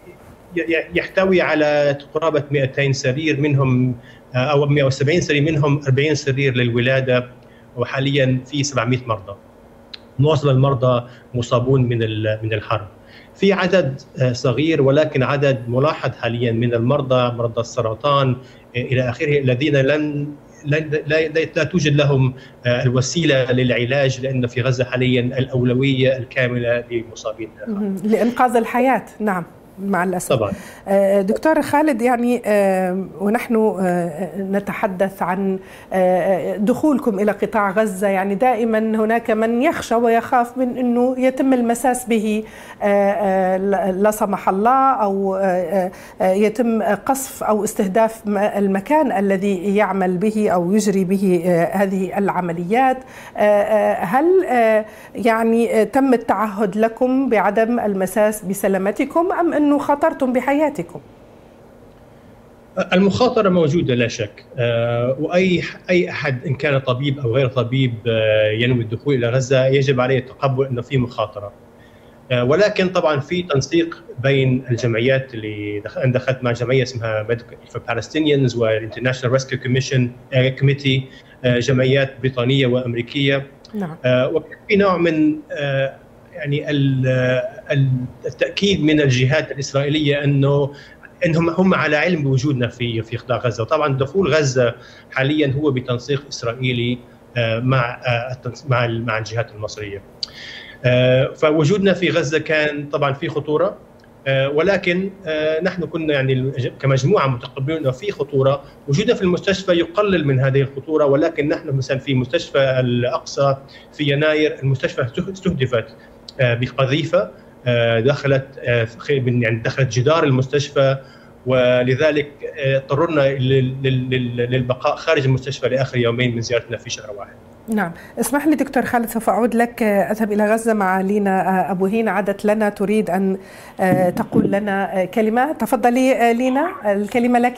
يحتوي على قرابة مئتين سرير، منهم أو مئة وسبعين سرير، منهم أربعين سرير للولادة، وحاليا في سبعمئة مرضى. معظم المرضى مصابون من من الحرب. في عدد صغير ولكن عدد ملاحظ حاليا من المرضى، مرضى السرطان إلى آخره، الذين لن لا, لا, لا توجد لهم الوسيلة للعلاج، لأن في غزة حاليا الأولوية الكاملة للمصابين لإنقاذ الحياة. نعم مع الأسف. طبعا. دكتور خالد، يعني ونحن نتحدث عن دخولكم إلى قطاع غزة، يعني دائما هناك من يخشى ويخاف من أنه يتم المساس به لا سمح الله، أو يتم قصف أو استهداف المكان الذي يعمل به أو يجري به هذه العمليات. هل يعني تم التعهد لكم بعدم المساس بسلامتكم، أم أنه خاطرتم بحياتكم؟ المخاطرة موجودة لا شك، وأي أي أحد إن كان طبيب أو غير طبيب ينوي الدخول إلى غزة يجب عليه التقبل أنه في مخاطرة، ولكن طبعا في تنسيق بين الجمعيات. اللي أنا دخلت مع جمعية اسمها Medical for Palestinians والانترناشونال ريسكيو كوميشن كوميتي، جمعيات بريطانية وأمريكية. نعم. وكان في نوع من يعني التأكيد من الجهات الإسرائيلية أنه انهم هم على علم بوجودنا في في قطاع غزه. وطبعا دخول غزه حاليا هو بتنسيق اسرائيلي مع مع مع الجهات المصريه. فوجودنا في غزه كان طبعا في خطوره، ولكن نحن كنا يعني كمجموعه متقبلين انه في خطوره. وجودنا في المستشفى يقلل من هذه الخطوره، ولكن نحن مثلا في مستشفى الاقصى في يناير المستشفى استهدفت بقذيفه دخلت يعني دخلت جدار المستشفى، ولذلك اضطررنا للبقاء خارج المستشفى لاخر يومين من زيارتنا في شهر واحد. نعم، اسمح لي دكتور خالد، سوف أعود لك. أذهب إلى غزة مع لينا أبو هين، عادت لنا تريد أن تقول لنا كلمة. تفضلي لينا، الكلمة لك.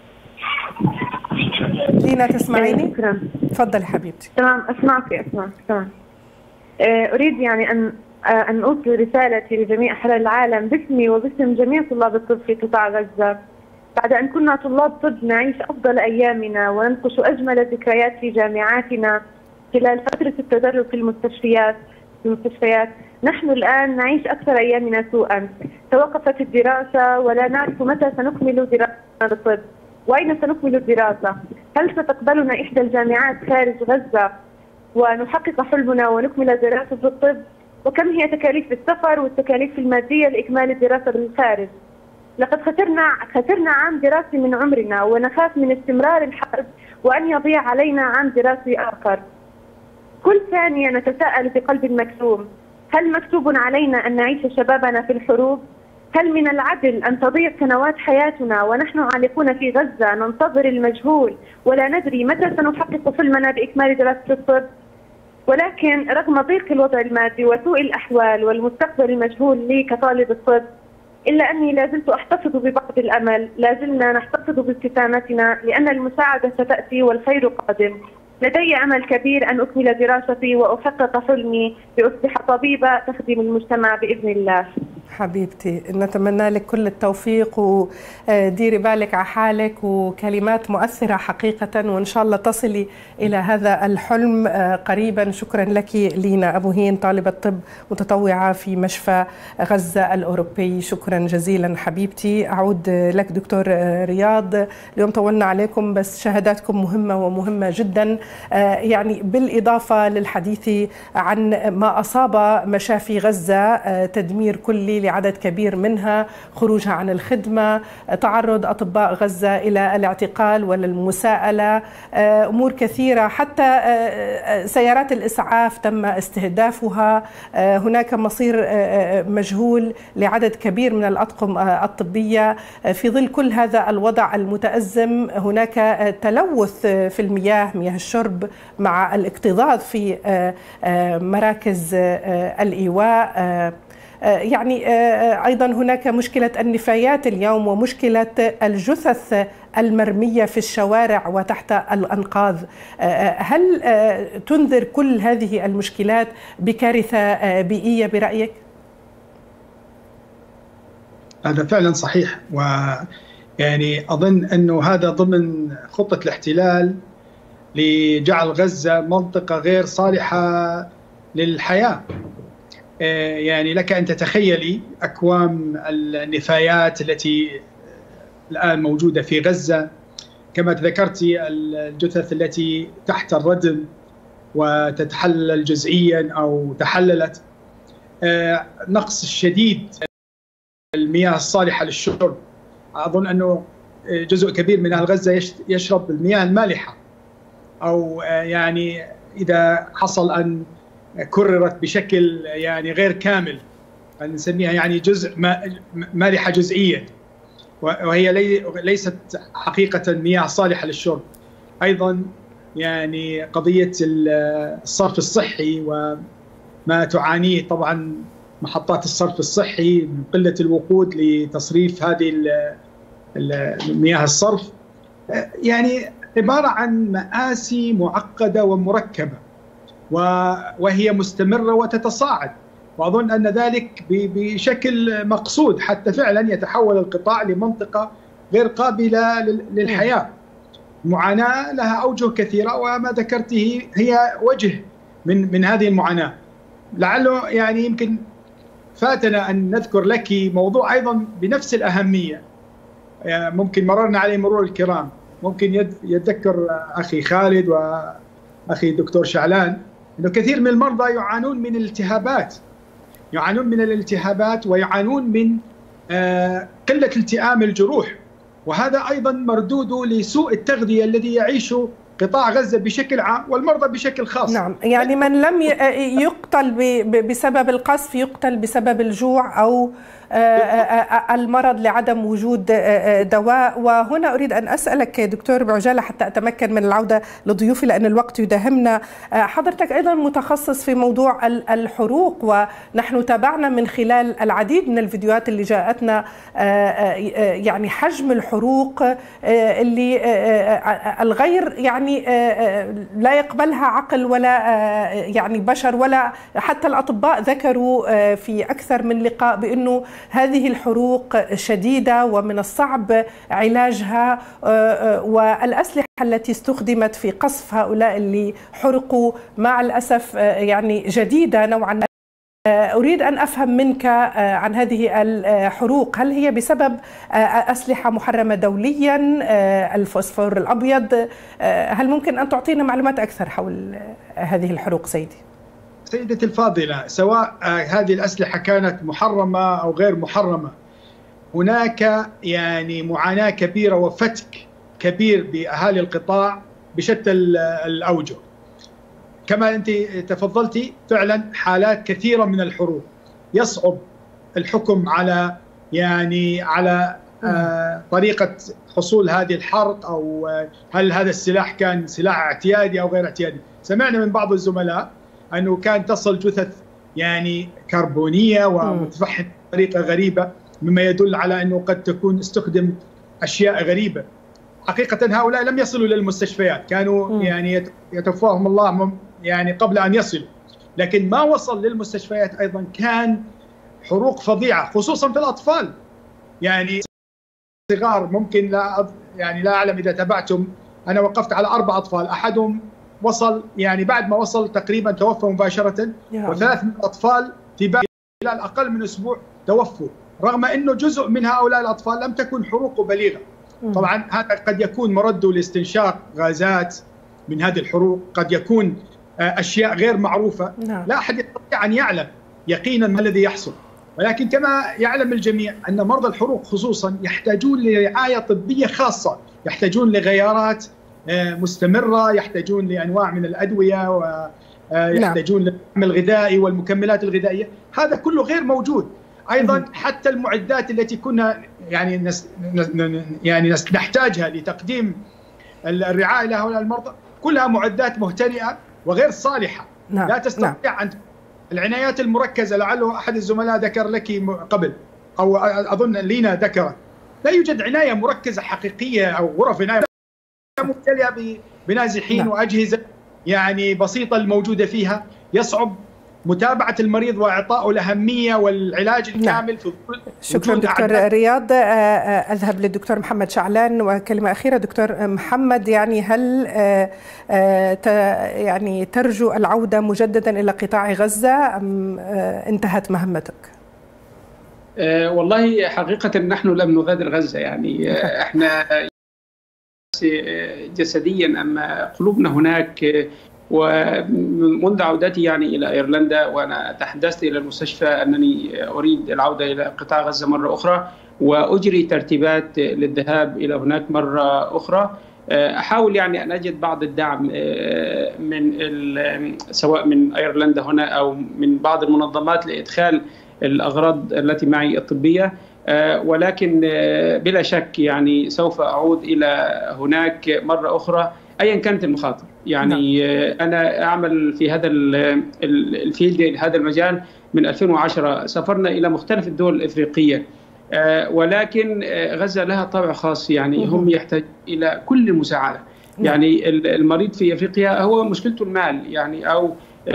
لينا تسمعيني؟ شكرا. تفضلي حبيبتي. تمام، أسمعك أسمعك تمام. أريد يعني أن أن أوصل رسالتي لجميع أحرار العالم باسمي وباسم جميع طلاب الطب في قطاع غزة، بعد أن كنا طلاب طب نعيش أفضل أيامنا وننقش أجمل الذكريات في جامعاتنا خلال فترة التدرج في المستشفيات في المستشفيات نحن الآن نعيش أكثر أيامنا سوءا. توقفت الدراسة ولا نعرف متى سنكمل دراستنا بالطب، وأين سنكمل الدراسة؟ هل ستقبلنا إحدى الجامعات خارج غزة ونحقق حلمنا ونكمل دراسة الطب؟ وكم هي تكاليف السفر والتكاليف المادية لإكمال الدراسة بالخارج؟ لقد خسرنا خسرنا عام دراسي من عمرنا، ونخاف من استمرار الحرب وأن يضيع علينا عام دراسي آخر. كل ثانية نتساءل بقلب مكتوم: هل مكتوب علينا أن نعيش شبابنا في الحروب؟ هل من العدل أن تضيع سنوات حياتنا ونحن عالقون في غزة ننتظر المجهول ولا ندري متى سنحقق حلمنا بإكمال دراسة الطب؟ ولكن رغم ضيق الوضع المادي وسوء الأحوال والمستقبل المجهول لي كطالب الطب، إلا أني لازلت أحتفظ ببعض الأمل. لازلنا نحتفظ بابتسامتنا لأن المساعدة ستأتي والخير قادم. لدي أمل كبير أن أكمل دراستي وأحقق حلمي لأصبح طبيبة تخدم المجتمع بإذن الله. حبيبتي، نتمنى لك كل التوفيق وديري بالك على حالك، وكلمات مؤثرة حقيقة، وإن شاء الله تصلي إلى هذا الحلم قريبا. شكرا لك لينا أبو هين، طالبة طب متطوعة في مشفى غزة الأوروبي. شكرا جزيلا حبيبتي. أعود لك دكتور رياض. اليوم طولنا عليكم بس شهاداتكم مهمة ومهمة جدا، يعني بالإضافة للحديث عن ما أصاب مشافي غزة، تدمير كلي لعدد كبير منها، خروجها عن الخدمة، تعرض أطباء غزة إلى الاعتقال وللمساءلة، أمور كثيرة، حتى سيارات الإسعاف تم استهدافها. هناك مصير مجهول لعدد كبير من الأطقم الطبية. في ظل كل هذا الوضع المتأزم هناك تلوث في المياه، مياه الشرب، مع الاكتظاظ في مراكز الإيواء. يعني أيضا هناك مشكلة النفايات اليوم، ومشكلة الجثث المرمية في الشوارع وتحت الأنقاض. هل تنذر كل هذه المشكلات بكارثة بيئية برأيك؟ هذا فعلا صحيح، ويعني أظن أنه هذا ضمن خطة الاحتلال لجعل غزة منطقة غير صالحة للحياة. يعني لك أن تتخيلي أكوام النفايات التي الآن موجودة في غزة، كما تذكرتي الجثث التي تحت الردم وتتحلل جزئيا أو تحللت، نقص الشديد المياه الصالحة للشرب. أظن أنه جزء كبير من أهل غزة يشرب المياه المالحة، أو يعني إذا حصل أن كررت بشكل يعني غير كامل نسميها يعني جزء مالحة جزئية، وهي ليست حقيقة مياه صالحة للشرب. أيضا يعني قضية الصرف الصحي وما تعانيه طبعا محطات الصرف الصحي من قلة الوقود لتصريف هذه مياه الصرف، يعني عبارة عن مآسي معقدة ومركبة، وهي مستمرة وتتصاعد. وأظن أن ذلك بشكل مقصود حتى فعلا يتحول القطاع لمنطقة غير قابلة للحياة. معاناة لها أوجه كثيرة، وما ذكرته هي وجه من من هذه المعاناة. لعله يعني يمكن فاتنا أن نذكر لك موضوع أيضا بنفس الأهمية، ممكن مررنا عليه مرور الكرام. ممكن يتذكر أخي خالد وأخي الدكتور شعلان أنه كثير من المرضى يعانون من الالتهابات يعانون من الالتهابات ويعانون من قلة التئام الجروح، وهذا أيضا مردوده لسوء التغذية الذي يعيشه قطاع غزة بشكل عام والمرضى بشكل خاص. نعم، يعني من لم يقتل بسبب القصف يقتل بسبب الجوع أو المرض لعدم وجود دواء. وهنا أريد أن أسألك دكتور بعجالة حتى أتمكن من العودة لضيوفي لأن الوقت يداهمنا. حضرتك أيضا متخصص في موضوع الحروق، ونحن تابعنا من خلال العديد من الفيديوهات اللي جاءتنا يعني حجم الحروق اللي الغير يعني لا يقبلها عقل ولا يعني بشر، ولا حتى الأطباء ذكروا في أكثر من لقاء بأنه هذه الحروق شديدة ومن الصعب علاجها، والأسلحة التي استخدمت في قصف هؤلاء اللي حرقوا مع الأسف يعني جديدة نوعا ما. أريد أن أفهم منك عن هذه الحروق، هل هي بسبب أسلحة محرمة دوليا، الفوسفور الأبيض؟ هل ممكن أن تعطينا معلومات أكثر حول هذه الحروق سيدي؟ سيدتي الفاضلة، سواء هذه الأسلحة كانت محرمة أو غير محرمة، هناك يعني معاناة كبيرة وفتك كبير بأهالي القطاع بشتى الأوجه. كما أنت تفضلتي، فعلا حالات كثيرة من الحروق يصعب الحكم على يعني على آه طريقة حصول هذه الحرق، أو آه هل هذا السلاح كان سلاح اعتيادي أو غير اعتيادي. سمعنا من بعض الزملاء أنه كان تصل جثث يعني كربونية ومتفحمة بطريقة غريبة، مما يدل على أنه قد تكون استخدم أشياء غريبة. حقيقة هؤلاء لم يصلوا للمستشفيات، كانوا م. يعني يتوفاهم الله يعني قبل أن يصلوا، لكن ما وصل للمستشفيات أيضا كان حروق فظيعة، خصوصا في الأطفال. يعني صغار ممكن لا يعني لا أعلم إذا تابعتم، أنا وقفت على أربع أطفال، أحدهم وصل يعني بعد ما وصل تقريبا توفى مباشرة، وثلاث من الأطفال في خلال أقل من أسبوع توفوا، رغم أنه جزء من هؤلاء الأطفال لم تكن حروق بليغة. طبعا هذا قد يكون مرده لاستنشاق غازات من هذه الحروق، قد يكون أشياء غير معروفة. نعم. لا أحد يستطيع أن يعلم يقينا ما الذي يحصل، ولكن كما يعلم الجميع أن مرضى الحروق خصوصا يحتاجون لرعاية طبية خاصة، يحتاجون لغيارات مستمرة، يحتاجون لأنواع من الأدوية، ويحتاجون نعم. للدعم الغذائي والمكملات الغذائية. هذا كله غير موجود. أيضا حتى المعدات التي كنا يعني نس يعني نحتاجها لتقديم الرعاية لهؤلاء المرضى كلها معدات مهترئة وغير صالحة. نعم. لا تستطيع نعم. أن العنايات المركزة، لعله أحد الزملاء ذكر لك قبل أو أظن لينا ذكرت، لا يوجد عناية مركزة حقيقية أو غرف عناية ممتلئة بنازحين نعم. وأجهزة يعني بسيطة الموجودة فيها، يصعب متابعة المريض وإعطائه الأهمية والعلاج الكامل. نعم. في شكرا دكتور رياض. أذهب للدكتور محمد شعلان وكلمة أخيرة. دكتور محمد، يعني هل يعني ترجو العودة مجددا إلى قطاع غزة أم انتهت مهمتك؟ والله حقيقة نحن لم نغادر غزة، يعني احنا جسديا أما قلوبنا هناك. ومنذ عودتي يعني إلى أيرلندا وأنا تحدثت إلى المستشفى أنني أريد العودة إلى قطاع غزة مرة أخرى، وأجري ترتيبات للذهاب إلى هناك مرة أخرى. أحاول يعني أن أجد بعض الدعم من سواء من أيرلندا هنا أو من بعض المنظمات لإدخال الأغراض التي معي الطبية، ولكن بلا شك يعني سوف أعود إلى هناك مرة أخرى أيا كانت المخاطر. يعني نعم. أنا أعمل في هذا الفيلد هذا المجال من ألفين وعشرة، سافرنا إلى مختلف الدول الإفريقية، ولكن غزة لها طابع خاص، يعني هم يحتاج إلى كل المساعدة. يعني المريض في أفريقيا هو مشكلته المال، يعني أو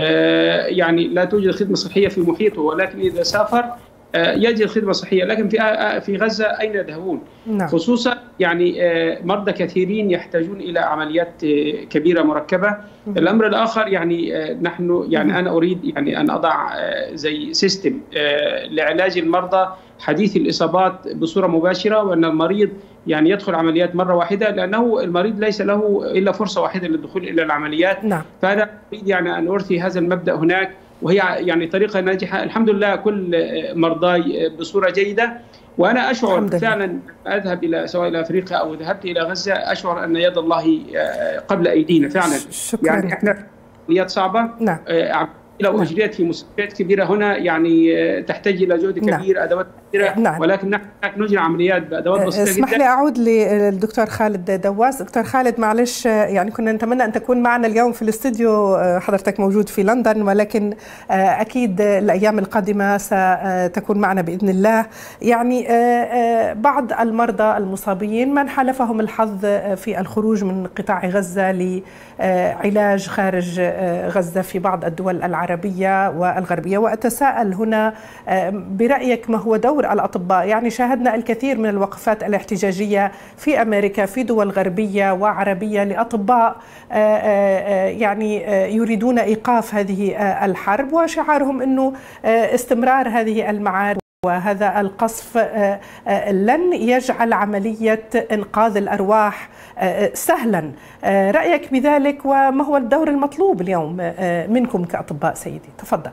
يعني لا توجد خدمة صحية في محيطه، ولكن إذا سافر يجد خدمة صحية. لكن في في غزة أين يذهبون؟ نعم. خصوصا يعني مرضى كثيرين يحتاجون إلى عمليات كبيرة مركبة. مم. الأمر الآخر يعني نحن يعني مم. أنا أريد يعني أن أضع زي سيستم لعلاج المرضى حديث الإصابات بصورة مباشرة، وأن المريض يعني يدخل عمليات مرة واحدة، لأنه المريض ليس له إلا فرصة واحدة للدخول إلى العمليات. نعم. فأنا أريد يعني أن أرثي هذا المبدأ هناك، وهي يعني طريقة ناجحة الحمد لله. كل مرضاي بصورة جيدة، وأنا أشعر فعلا أذهب إلى سواء إلى أفريقيا أو ذهبت إلى غزة أشعر أن يد الله قبل أيدينا فعلا. شكرا. يعني إحنا عمليات صعبة. نعم. لو أجريت في مستشفيات كبيرة هنا يعني تحتاج إلى جهد كبير. نعم. أدوات كثيرة. نعم. ولكن نحن نجري عمليات بأدوات بسيطة جدا. اسمح لي أعود للدكتور خالد دواس. دكتور خالد، معلش يعني كنا نتمنى أن تكون معنا اليوم في الاستوديو، حضرتك موجود في لندن، ولكن أكيد الأيام القادمة ستكون معنا بإذن الله. يعني بعض المرضى المصابين من حالفهم الحظ في الخروج من قطاع غزة لعلاج خارج غزة في بعض الدول العربية والغربية، وأتساءل هنا برأيك ما هو دور دور الأطباء؟ يعني شاهدنا الكثير من الوقفات الاحتجاجية في أمريكا، في دول غربية وعربية، لأطباء يعني يريدون إيقاف هذه الحرب، وشعارهم أنه استمرار هذه المعارك وهذا القصف لن يجعل عملية إنقاذ الأرواح سهلا. رأيك بذلك، وما هو الدور المطلوب اليوم منكم كأطباء سيدي؟ تفضل.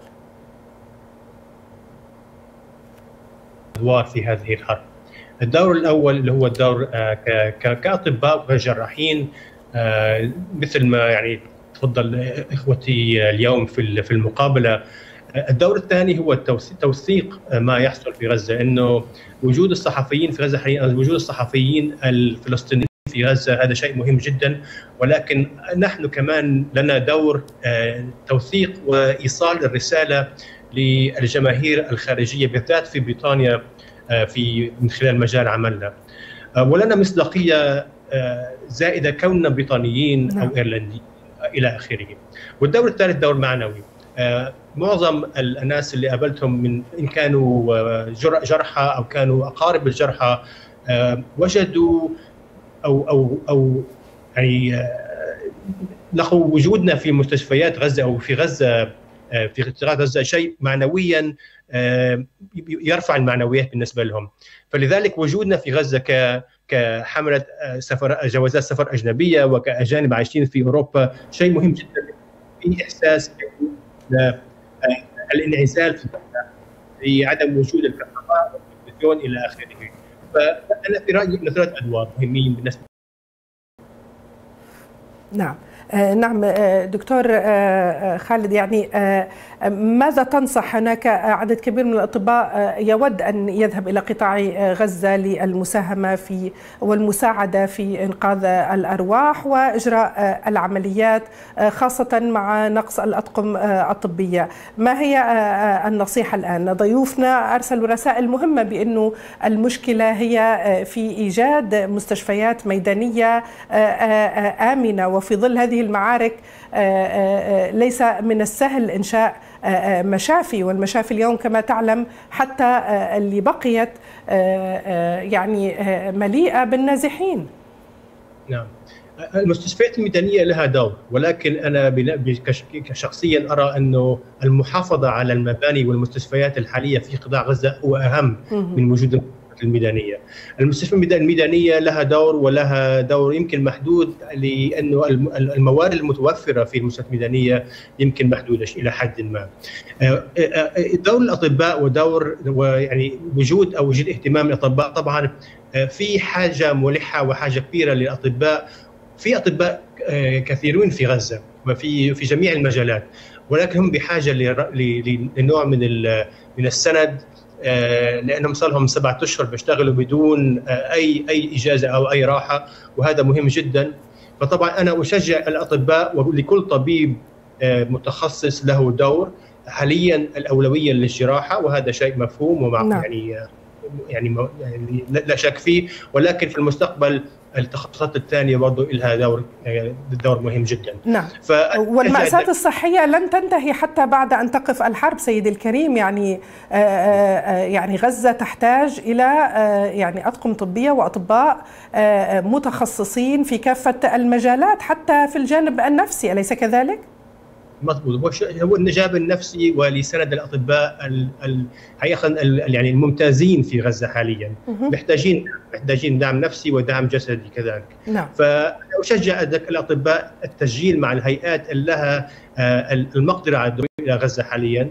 أدوار في هذه الحرب. الدور الأول اللي هو الدور كأطباء وجراحين، مثل ما يعني تفضل إخوتي اليوم في المقابلة. الدور الثاني هو توثيق ما يحصل في غزة، انه وجود الصحفيين في غزة حاليا، وجود الصحفيين الفلسطينيين في غزة، هذا شيء مهم جدا، ولكن نحن كمان لنا دور توثيق وايصال الرسالة للجماهير الخارجية، بالذات في بريطانيا، في من خلال مجال عملنا، ولنا مصداقية زائدة كوننا بريطانيين او ايرلنديين الى اخره. والدور الثالث دور معنوي. معظم الناس اللي قابلتهم، من ان كانوا جرحى او كانوا اقارب الجرحى، وجدوا او او او يعني لقوا وجودنا في مستشفيات غزه او في غزه في قطاع غزه شيء معنويا يرفع المعنويات بالنسبه لهم. فلذلك وجودنا في غزه ك كحمله سفر جوازات سفر اجنبيه وكاجانب عايشين في اوروبا شيء مهم جدا، في احساس الانعزال في في عدم وجود الكهرباء والتلفزيون الى اخره. فانا في رايي ان ثلاث ادوار مهمين بالنسبه. نعم نعم دكتور خالد، يعني ماذا تنصح؟ هناك عدد كبير من الأطباء يود أن يذهب إلى قطاع غزة للمساهمة في والمساعدة في إنقاذ الأرواح وإجراء العمليات، خاصة مع نقص الأطقم الطبية. ما هي النصيحة الآن؟ ضيوفنا أرسلوا رسائل مهمة بأنه المشكلة هي في إيجاد مستشفيات ميدانية آمنة، وفي ظل هذه المعارك ليس من السهل إنشاء مشافي، والمشافي اليوم كما تعلم حتى اللي بقيت يعني مليئة بالنازحين. نعم، المستشفيات الميدانية لها دور، ولكن أنا كشخصيا أرى أنه المحافظة على المباني والمستشفيات الحالية في قطاع غزة هو أهم من وجود الميدانية. المستشفى الميدانية لها دور، ولها دور يمكن محدود، لأنه الموارد المتوفرة في المستشفى الميدانية يمكن محدودة إلى حد ما. دور الأطباء ودور ويعني وجود أو وجود اهتمام الأطباء، طبعا في حاجة ملحة وحاجة كبيرة للأطباء. في أطباء كثيرون في غزة وفي في جميع المجالات، ولكن هم بحاجة لنوع من من السند، لأنهم صار لهم سبعة أشهر بيشتغلوا بدون أي أي إجازة أو أي راحة، وهذا مهم جدا. فطبعا أنا أشجع الأطباء، ولكل طبيب متخصص له دور. حاليا الأولوية للجراحة، وهذا شيء مفهوم ومع نعم. يعني يعني يعني لا شك فيه، ولكن في المستقبل التخصصات الثانية برضو لها دور دور مهم جدا. نعم. والمأساة الصحية لن تنتهي حتى بعد أن تقف الحرب سيدي الكريم. يعني يعني غزة تحتاج إلى يعني أطقم طبية وأطباء متخصصين في كافة المجالات، حتى في الجانب النفسي، أليس كذلك؟ مضبوط. هو الجانب النفسي ولسند الاطباء حقيقه يعني الممتازين في غزه حاليا محتاجين محتاجين دعم نفسي ودعم جسدي كذلك. نعم. فاشجع الاطباء التسجيل مع الهيئات اللي لها المقدره على الدخول الى غزه حاليا.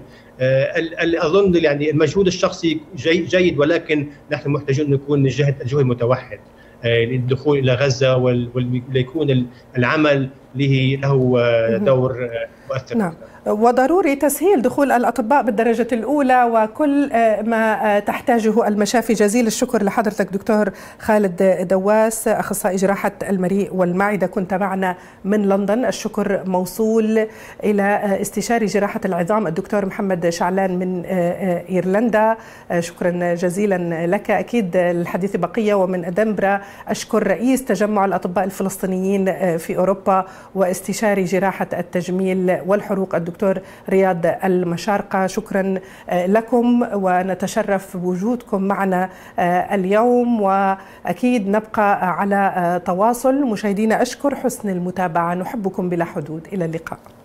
اظن يعني المجهود الشخصي جيد، ولكن نحن محتاجين نكون نجهد الجهد متوحد للدخول الى غزه، وليكون العمل له له دور مؤثر. نعم. وضروري تسهيل دخول الأطباء بالدرجة الأولى وكل ما تحتاجه المشافي. جزيل الشكر لحضرتك دكتور خالد دواس، أخصائي جراحة المريء والمعدة، كنت معنا من لندن. الشكر موصول إلى استشاري جراحة العظام الدكتور محمد شعلان من إيرلندا، شكرا جزيلا لك. أكيد الحديث بقية. ومن أدنبرا أشكر رئيس تجمع الأطباء الفلسطينيين في أوروبا واستشاري جراحة التجميل والحروق الدكتور رياض المشارقة. شكرا لكم ونتشرف بوجودكم معنا اليوم، وأكيد نبقى على تواصل. مشاهدينا أشكر حسن المتابعة، نحبكم بلا حدود، إلى اللقاء.